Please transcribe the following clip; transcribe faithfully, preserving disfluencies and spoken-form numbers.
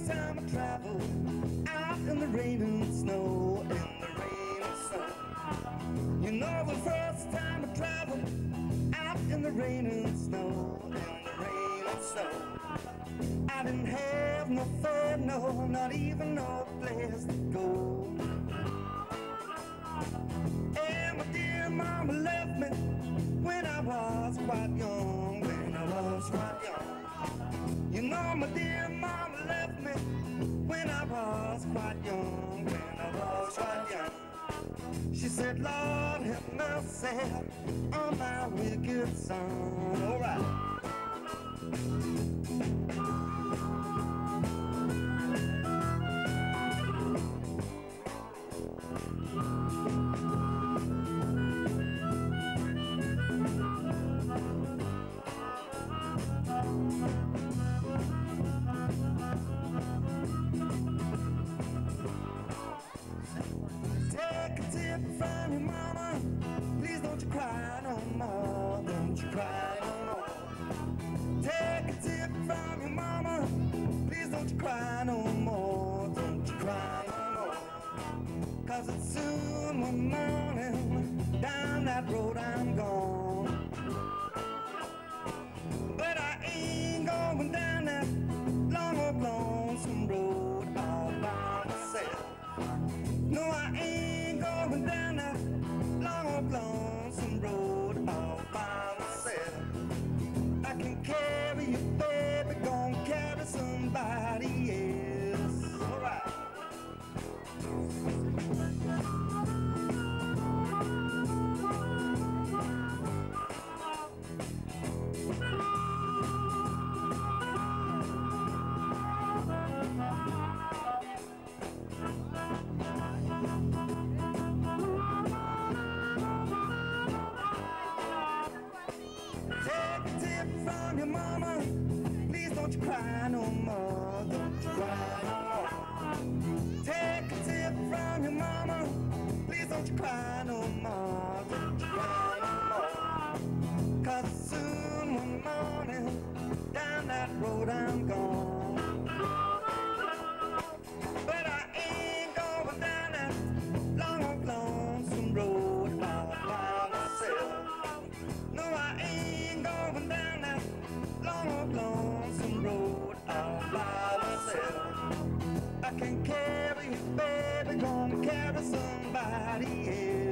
first time I traveled out in the rain and snow, in the rain and snow. You know, the first time I traveled out in the rain and snow, in the rain and snow. I didn't have no fare, no, not even no place to go. And my dear mama left me when I was quite young, when I was quite young. You know, my dear mama left me when I was quite young, when I was quite young. She said, Lord have mercy on my wicked son. All right. Take a tip from your mama, please don't you cry no more, don't you cry no more. Take a tip from your mama, please don't you cry no more, don't you cry no more. Cause it's soon one morning, down that road I'm gone. But I ain't going down that long old lonesome road all by myself. No, I ain't going down that long old lonesome road all by myself. I can carry you, baby, gonna carry somebody else. All right. From your mama, please don't you cry no more, don't you cry no more. Take a tip from your mama, please don't you cry no more, don't you cry no more. Cause soon one morning, down that road I'm gone. But I ain't going down that long old lonesome road all by myself. No, I ain't going down that long old lonesome road all by myself. I can carry you, baby, gonna carry somebody else.